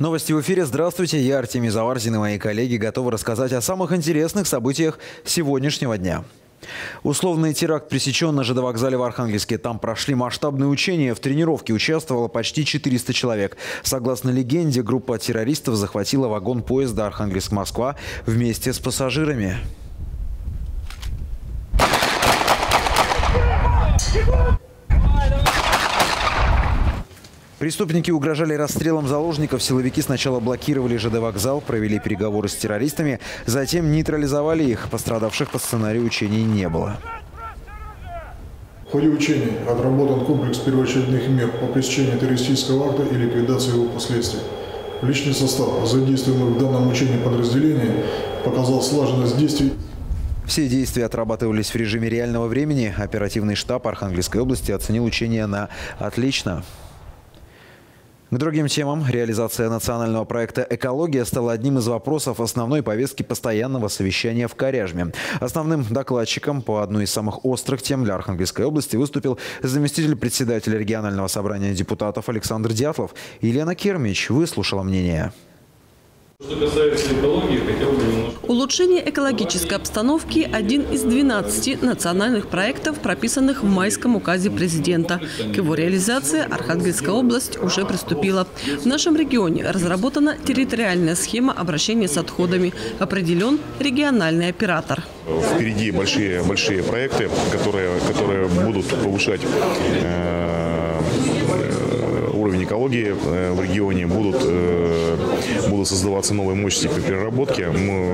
Новости в эфире. Здравствуйте, я Артемий Заварзин и мои коллеги готовы рассказать о самых интересных событиях сегодняшнего дня. Условный теракт пресечен на ЖД вокзале в Архангельске. Там прошли масштабные учения. В тренировке участвовало почти 400 человек. Согласно легенде, группа террористов захватила вагон поезда Архангельск-Москва вместе с пассажирами. Преступники угрожали расстрелом заложников. Силовики сначала блокировали ЖД вокзал, провели переговоры с террористами, затем нейтрализовали их. Пострадавших по сценарию учений не было. В ходе учений отработан комплекс первоочередных мер по пресечению террористического акта и ликвидации его последствий. Личный состав задействованных в данном учении подразделений показал слаженность действий. Все действия отрабатывались в режиме реального времени. Оперативный штаб Архангельской области оценил учения на «отлично». К другим темам. Реализация национального проекта «Экология» стала одним из вопросов основной повестки постоянного совещания в Коряжме. Основным докладчиком по одной из самых острых тем для Архангельской области выступил заместитель председателя регионального собрания депутатов Александр Дятлов. Елена Кермич выслушала мнение. Что касается экологии, хотел бы немножко... Улучшение экологической обстановки – один из 12 национальных проектов, прописанных в майском указе президента. К его реализации Архангельская область уже приступила. В нашем регионе разработана территориальная схема обращения с отходами. Определен региональный оператор. Впереди большие проекты, которые будут повышать уровень экологии в регионе, будут создаваться новые мощности по переработке,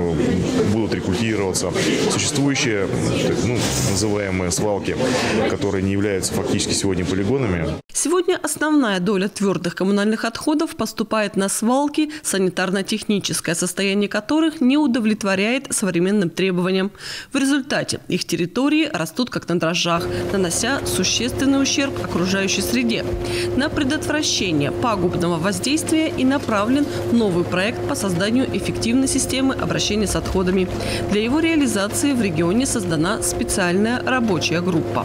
будут рекультивироваться существующие, называемые свалки, которые не являются фактически сегодня полигонами. Сегодня основная доля твердых коммунальных отходов поступает на свалки, санитарно-техническое состояние которых не удовлетворяет современным требованиям. В результате их территории растут как на дрожжах, нанося существенный ущерб окружающей среде. На предотвращение пагубного воздействия и направлен новый проект по созданию эффективной системы обращения с отходами. Для его реализации в регионе создана специальная рабочая группа.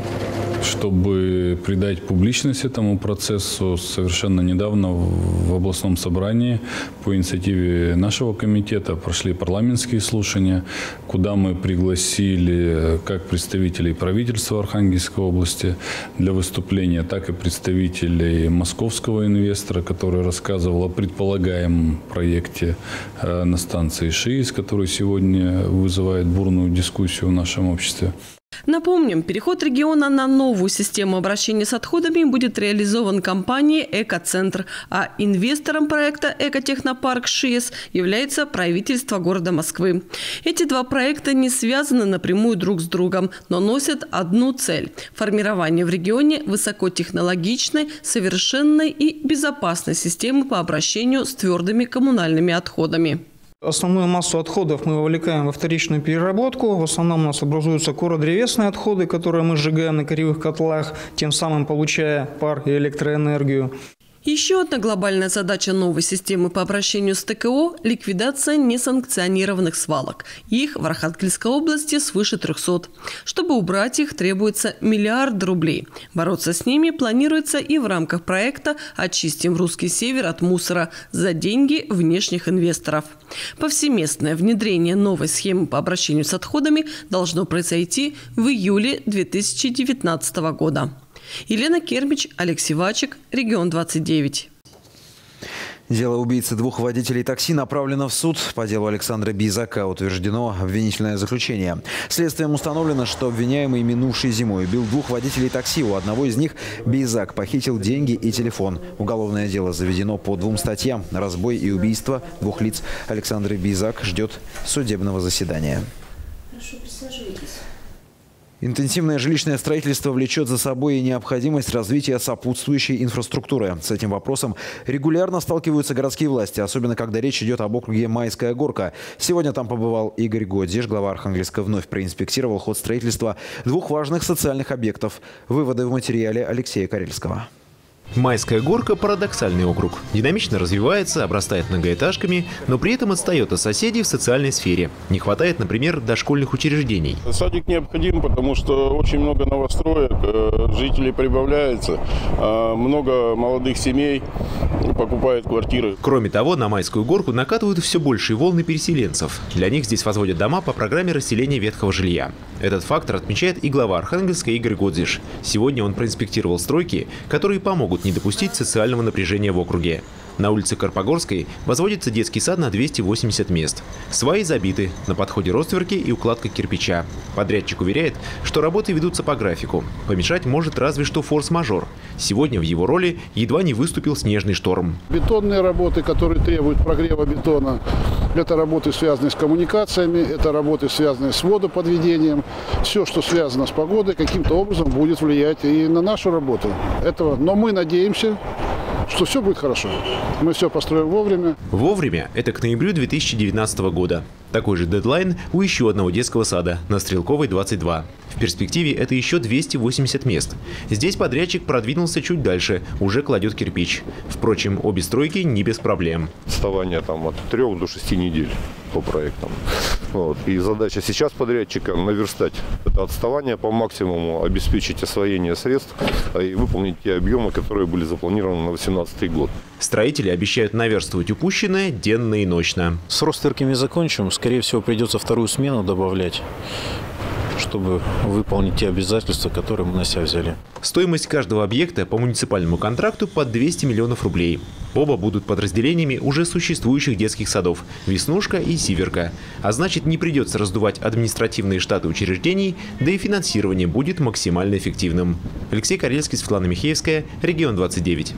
Чтобы придать публичность этому процессу, совершенно недавно в областном собрании по инициативе нашего комитета прошли парламентские слушания, куда мы пригласили как представителей правительства Архангельской области для выступления, так и представителей московского инвестора, который рассказывал о предполагаемом проекте на станции ШИИС, который сегодня вызывает бурную дискуссию в нашем обществе. Напомним, переход региона на новую систему обращения с отходами будет реализован компанией «Экоцентр», а инвестором проекта «Экотехнопарк ШИЭС» является правительство города Москвы. Эти два проекта не связаны напрямую друг с другом, но носят одну цель – формирование в регионе высокотехнологичной, совершенной и безопасной системы по обращению с твердыми коммунальными отходами. Основную массу отходов мы вовлекаем во вторичную переработку. В основном у нас образуются кородревесные отходы, которые мы сжигаем на коревых котлах, тем самым получая пар и электроэнергию. Еще одна глобальная задача новой системы по обращению с ТКО – ликвидация несанкционированных свалок. Их в Архангельской области свыше 300. Чтобы убрать их, требуется миллиард рублей. Бороться с ними планируется и в рамках проекта «Очистим русский север от мусора» за деньги внешних инвесторов. Повсеместное внедрение новой схемы по обращению с отходами должно произойти в июле 2019 года. Елена Кермич, Алексей Вачик, Регион 29. Дело убийцы двух водителей такси направлено в суд. По делу Александра Бейзака утверждено обвинительное заключение. Следствием установлено, что обвиняемый минувшей зимой убил двух водителей такси. У одного из них Бейзак похитил деньги и телефон. Уголовное дело заведено по 2 статьям – разбой и убийство двух лиц. Александр Бейзак ждет судебного заседания. Прошу, присаживайтесь. Интенсивное жилищное строительство влечет за собой и необходимость развития сопутствующей инфраструктуры. С этим вопросом регулярно сталкиваются городские власти, особенно когда речь идет об округе Майская Горка. Сегодня там побывал Игорь Годзиш. Глава Архангельска вновь проинспектировал ход строительства двух важных социальных объектов. Выводы в материале Алексея Карельского. Майская горка – парадоксальный округ. Динамично развивается, обрастает многоэтажками, но при этом отстает от соседей в социальной сфере. Не хватает, например, дошкольных учреждений. Садик необходим, потому что очень много новостроек, жителей прибавляется, много молодых семей покупают квартиры. Кроме того, на Майскую горку накатывают все большие волны переселенцев. Для них здесь возводят дома по программе расселения ветхого жилья. Этот фактор отмечает и глава Архангельска Игорь Годзиш. Сегодня он проинспектировал стройки, которые помогут не допустить социального напряжения в округе. На улице Карпогорской возводится детский сад на 280 мест. Сваи забиты, на подходе ростверки и укладка кирпича. Подрядчик уверяет, что работы ведутся по графику. Помешать может разве что форс-мажор. Сегодня в его роли едва не выступил снежный шторм. Бетонные работы, которые требуют прогрева бетона, это работы, связанные с коммуникациями, это работы, связанные с водоподведением. Все, что связано с погодой, каким-то образом будет влиять и на нашу работу. Но мы надеемся, что все будет хорошо. Мы все построим вовремя. Вовремя – это к ноябрю 2019 года. Такой же дедлайн у еще одного детского сада на Стрелковой, 22. В перспективе это еще 280 мест. Здесь подрядчик продвинулся чуть дальше, уже кладет кирпич. Впрочем, обе стройки не без проблем. Отставание от 3 до 6 недель по проектам. И задача сейчас подрядчика наверстать это отставание по максимуму, обеспечить освоение средств и выполнить те объемы, которые были запланированы на 2018 год. Строители обещают наверстывать упущенное денно и ночно. С ростверками закончим. Скорее всего, придется вторую смену добавлять, чтобы выполнить те обязательства, которые мы на себя взяли. Стоимость каждого объекта по муниципальному контракту под 200 миллионов рублей. Оба будут подразделениями уже существующих детских садов «Веснушка» и «Сиверка». А значит, не придется раздувать административные штаты учреждений, да и финансирование будет максимально эффективным. Алексей Карельский, Светлана Михеевская, Регион 29.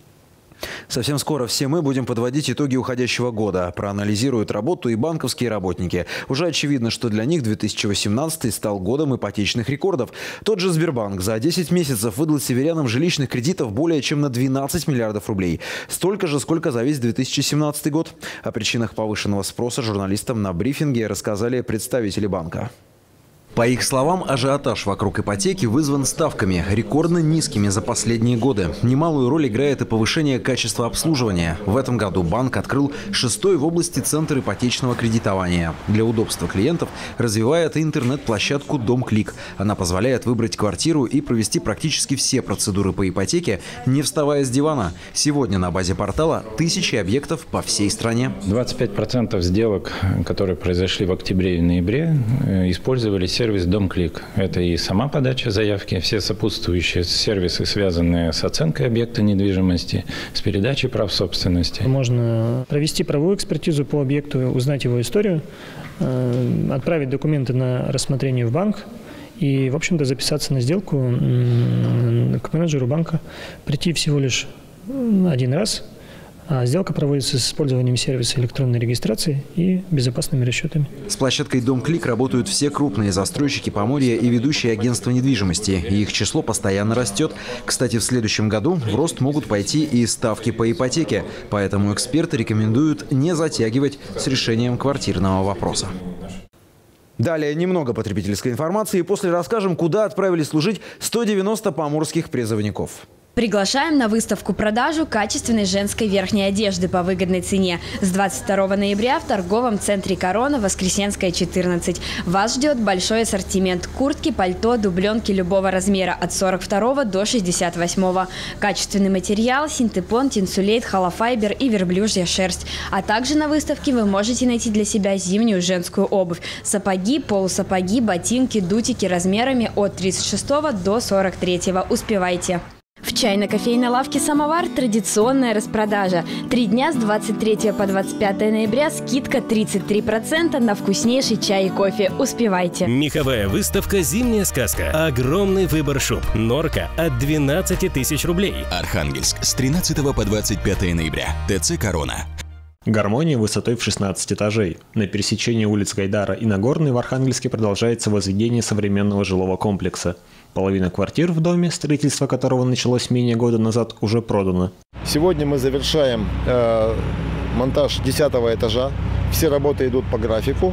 Совсем скоро все мы будем подводить итоги уходящего года. Проанализируют работу и банковские работники. Уже очевидно, что для них 2018 стал годом ипотечных рекордов. Тот же Сбербанк за 10 месяцев выдал северянам жилищных кредитов более чем на 12 миллиардов рублей. Столько же, сколько за весь 2017 год. О причинах повышенного спроса журналистам на брифинге рассказали представители банка. По их словам, ажиотаж вокруг ипотеки вызван ставками, рекордно низкими за последние годы. Немалую роль играет и повышение качества обслуживания. В этом году банк открыл 6-й в области центр ипотечного кредитования. Для удобства клиентов развивает интернет-площадку «Дом-клик». Она позволяет выбрать квартиру и провести практически все процедуры по ипотеке, не вставая с дивана. Сегодня на базе портала тысячи объектов по всей стране. 25% сделок, которые произошли в октябре и ноябре, использовали сервис «Дом-клик». Это и сама подача заявки, все сопутствующие сервисы, связанные с оценкой объекта недвижимости, с передачей прав собственности. Можно провести правовую экспертизу по объекту, узнать его историю, отправить документы на рассмотрение в банк и, в общем-то, записаться на сделку к менеджеру банка, прийти всего лишь один раз. А сделка проводится с использованием сервиса электронной регистрации и безопасными расчетами. С площадкой «Дом-клик» работают все крупные застройщики Поморья и ведущие агентства недвижимости. И их число постоянно растет. Кстати, в следующем году в рост могут пойти и ставки по ипотеке. Поэтому эксперты рекомендуют не затягивать с решением квартирного вопроса. Далее немного потребительской информации. После расскажем, куда отправились служить 190 поморских призывников. Приглашаем на выставку-продажу качественной женской верхней одежды по выгодной цене с 22 ноября в торговом центре «Корона», Воскресенская, 14. Вас ждет большой ассортимент: куртки, пальто, дубленки любого размера от 42 до 68. Качественный материал: синтепон, тинсулейт, холофайбер и верблюжья шерсть. А также на выставке вы можете найти для себя зимнюю женскую обувь: сапоги, полусапоги, ботинки, дутики размерами от 36 до 43. Успевайте! В чайно-кофейной лавке «Самовар» традиционная распродажа. 3 дня с 23 по 25 ноября скидка 33% на вкуснейший чай и кофе. Успевайте! Меховая выставка «Зимняя сказка». Огромный выбор шуб. Норка от 12 тысяч рублей. Архангельск с 13 по 25 ноября. ТЦ «Корона». Гармония высотой в 16 этажей. На пересечении улиц Гайдара и Нагорной в Архангельске продолжается возведение современного жилого комплекса. Половина квартир в доме, строительство которого началось менее года назад, уже продано. Сегодня мы завершаем монтаж 10 этажа. Все работы идут по графику.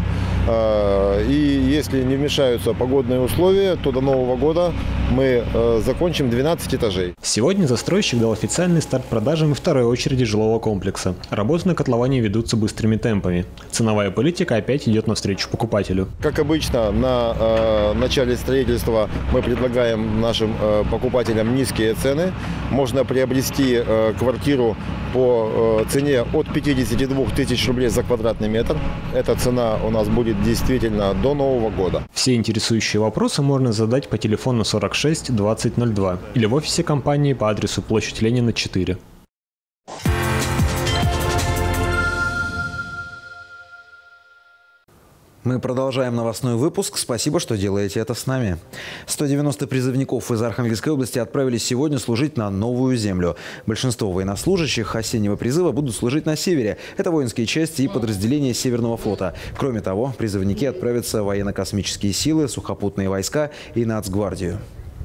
И если не вмешаются погодные условия, то до Нового года мы закончим 12 этажей. Сегодня застройщик дал официальный старт продажам и второй очереди жилого комплекса. Работы на котловане ведутся быстрыми темпами. Ценовая политика опять идет навстречу покупателю. Как обычно, на начале строительства мы предлагаем нашим покупателям низкие цены. Можно приобрести квартиру по цене от 52 тысяч рублей за квадратный метр. Эта цена у нас будет действительно до Нового года. Все интересующие вопросы можно задать по телефону 46 20 02 или в офисе компании по адресу площадь Ленина, 4. Мы продолжаем новостной выпуск. Спасибо, что делаете это с нами. 190 призывников из Архангельской области отправились сегодня служить на новую землю. Большинство военнослужащих осеннего призыва будут служить на севере. Это воинские части и подразделения Северного флота. Кроме того, призывники отправятся в военно-космические силы, сухопутные войска и Нацгвардию.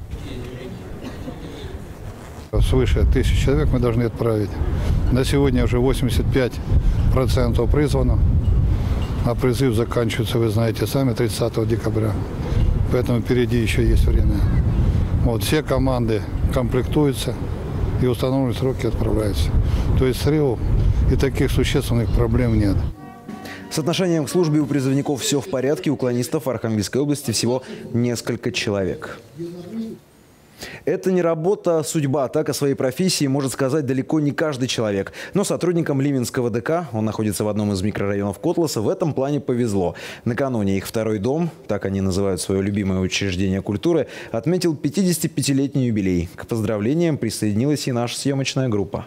Свыше 1000 человек мы должны отправить. На сегодня уже 85% призвано. А призыв заканчивается, вы знаете сами, 30 декабря. Поэтому впереди еще есть время. Вот, все команды комплектуются и в установленные сроки отправляются. То есть срывов и таких существенных проблем нет. С отношением к службе у призывников все в порядке. У уклонистов Архангельской области всего несколько человек. Это не работа, а судьба. Так о своей профессии может сказать далеко не каждый человек. Но сотрудникам Лименского ДК, он находится в одном из микрорайонов Котласа, в этом плане повезло. Накануне их второй дом, так они называют свое любимое учреждение культуры, отметил 55-летний юбилей. К поздравлениям присоединилась и наша съемочная группа.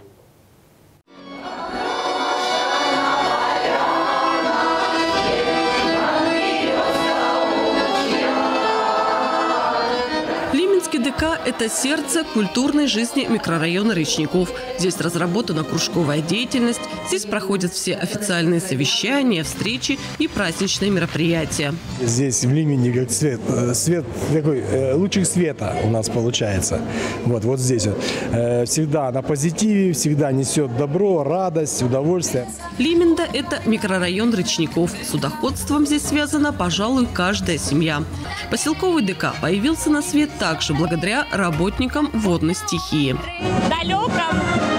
ДК – это сердце культурной жизни микрорайона Речников. Здесь разработана кружковая деятельность, здесь проходят все официальные совещания, встречи и праздничные мероприятия. Здесь в Лимене как свет такой, лучик света у нас получается. Вот здесь вот. Всегда на позитиве, всегда несет добро, радость, удовольствие. Лименда – это микрорайон Речников. С судоходством здесь связана, пожалуй, каждая семья. Поселковый ДК появился на свет также благодаря работникам водной стихии. В далеком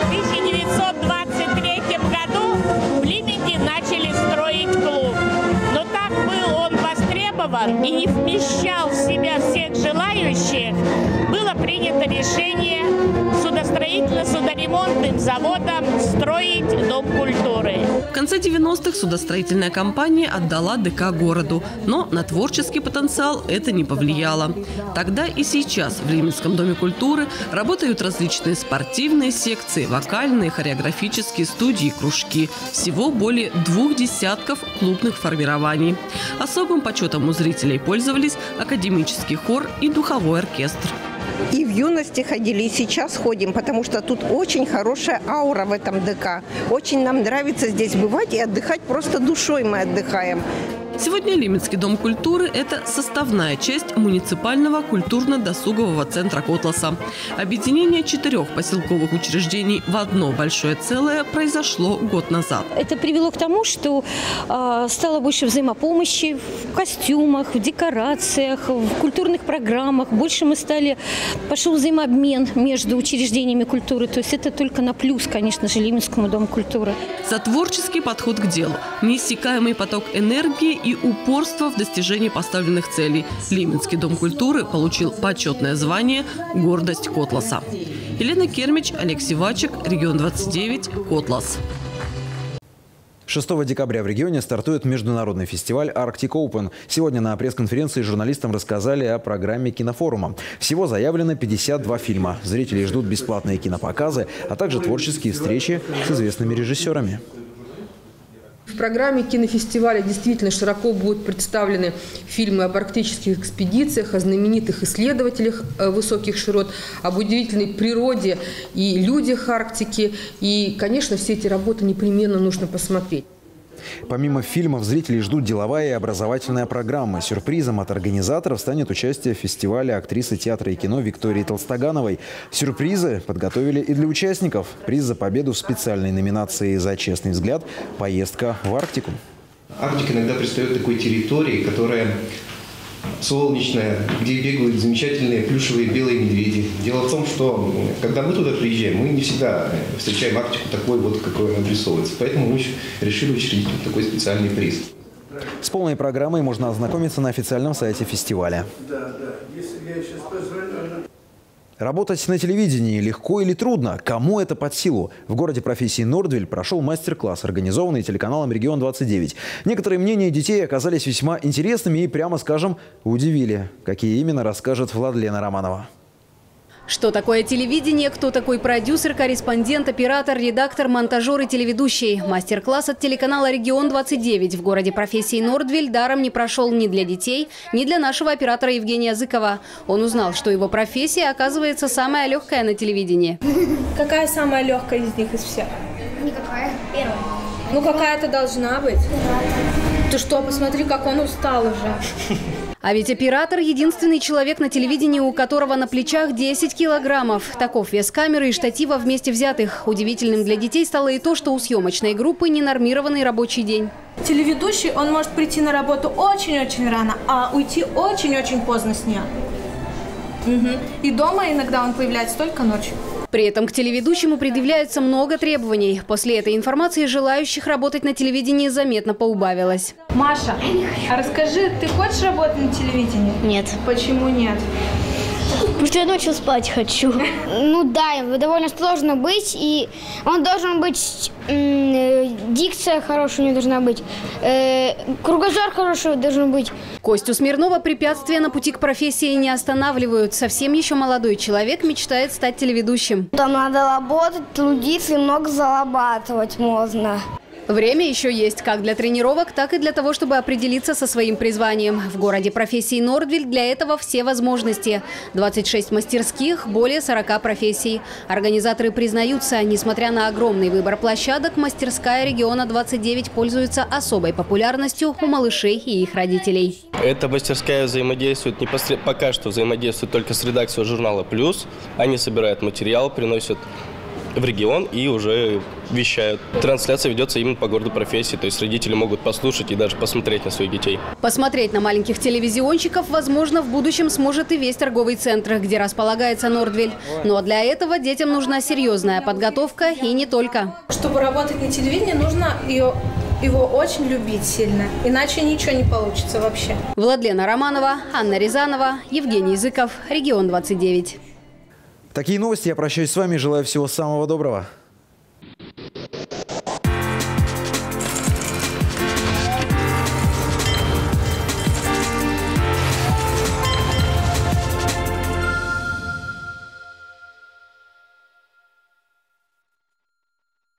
1923 году в Лименде начали строить клуб. Но так был он востребован и не вмещал в себя всех желающих, было принято решение судостроительно-судоремонтным заводом строить Дом культуры. В конце 90-х судостроительная компания отдала ДК городу, но на творческий потенциал это не повлияло. Тогда и сейчас в Лименском доме культуры работают различные спортивные секции, вокальные, хореографические студии и кружки. Всего более 20 клубных формирований. Особым почетом у зрителей пользовались академический хор и духовой оркестр. И в юности ходили, и сейчас ходим, потому что тут очень хорошая аура в этом ДК. Очень нам нравится здесь бывать и отдыхать, просто душой мы отдыхаем. Сегодня Лименский дом культуры – это составная часть муниципального культурно-досугового центра Котласа. Объединение 4 поселковых учреждений в одно большое целое произошло год назад. Это привело к тому, что стало больше взаимопомощи в костюмах, в декорациях, в культурных программах. Больше пошел взаимообмен между учреждениями культуры. То есть это только на плюс, конечно же, Лименскому дому культуры. За творческий подход к делу, неиссякаемый поток энергии и упорство в достижении поставленных целей. Лименский дом культуры получил почетное звание «Гордость Котласа». Елена Кермич, Олег Сивачек, Регион 29, Котлас. 6 декабря в регионе стартует международный фестиваль Arctic Open. Сегодня на пресс-конференции журналистам рассказали о программе кинофорума. Всего заявлено 52 фильма. Зрителей ждут бесплатные кинопоказы, а также творческие встречи с известными режиссерами. В программе кинофестиваля действительно широко будут представлены фильмы об арктических экспедициях, о знаменитых исследователях высоких широт, об удивительной природе и людях Арктики. И, конечно, все эти работы непременно нужно посмотреть. Помимо фильмов, зрителей ждут деловая и образовательная программа. Сюрпризом от организаторов станет участие в фестивале актрисы театра и кино Виктории Толстогановой. Сюрпризы подготовили и для участников. Приз за победу в специальной номинации «За честный взгляд» – поездка в Арктику. Арктика иногда предстает такой территорией, которая солнечная, где бегают замечательные плюшевые белые медведи. Дело в том, что когда мы туда приезжаем, мы не всегда встречаем Арктику такой вот, какой она обрисовывается. Поэтому мы решили учредить такой специальный приз. С полной программой можно ознакомиться на официальном сайте фестиваля. Работать на телевидении легко или трудно? Кому это под силу? В городе профессии Нордвиль прошел мастер-класс, организованный телеканалом «Регион-29». Некоторые мнения детей оказались весьма интересными и, прямо скажем, удивили. Какие именно, расскажет Владлена Романова. Что такое телевидение, кто такой продюсер, корреспондент, оператор, редактор, монтажер и телеведущий. Мастер-класс от телеканала «Регион-29» в городе профессии Нордвиль даром не прошел ни для детей, ни для нашего оператора Евгения Зыкова. Он узнал, что его профессия, оказывается, самая легкая на телевидении. Какая самая легкая из них, из всех? Никакая. Первая. Ну какая-то должна быть. Ты что, посмотри, как он устал уже. А ведь оператор – единственный человек на телевидении, у которого на плечах 10 килограммов. Таков вес камеры и штатива вместе взятых. Удивительным для детей стало и то, что у съемочной группы ненормированный рабочий день. Телеведущий, он может прийти на работу очень-очень рано, а уйти очень-очень поздно с нее. И дома иногда он появляется только ночью. При этом к телеведущему предъявляется много требований. После этой информации желающих работать на телевидении заметно поубавилось. Маша, а расскажи, ты хочешь работать на телевидении? Нет. Почему нет? Потому что я ночью спать хочу. Ну да, довольно сложно быть, и он должен быть, дикция хорошая у него должна быть, кругозор хороший должен быть. Костю Смирнова препятствия на пути к профессии не останавливают. Совсем еще молодой человек мечтает стать телеведущим. Там надо работать, трудиться и много зарабатывать можно. Время еще есть как для тренировок, так и для того, чтобы определиться со своим призванием. В городе профессии Нордвиль для этого все возможности. 26 мастерских, более 40 профессий. Организаторы признаются, несмотря на огромный выбор площадок, мастерская «Региона-29» пользуется особой популярностью у малышей и их родителей. Эта мастерская взаимодействует пока что взаимодействует только с редакцией журнала «Плюс». Они собирают материал, приносят в регион и уже вещают. Трансляция ведется именно по городу профессии, то есть родители могут послушать и даже посмотреть на своих детей. Посмотреть на маленьких телевизионщиков, возможно, в будущем сможет и весь торговый центр, где располагается Нордвиль. Но для этого детям нужна серьезная подготовка и не только. Чтобы работать на телевидении, нужно его очень любить сильно, иначе ничего не получится вообще. Владлена Романова, Анна Рязанова, Евгений Зыков, Регион-29. Такие новости. Я прощаюсь с вами. Желаю всего самого доброго.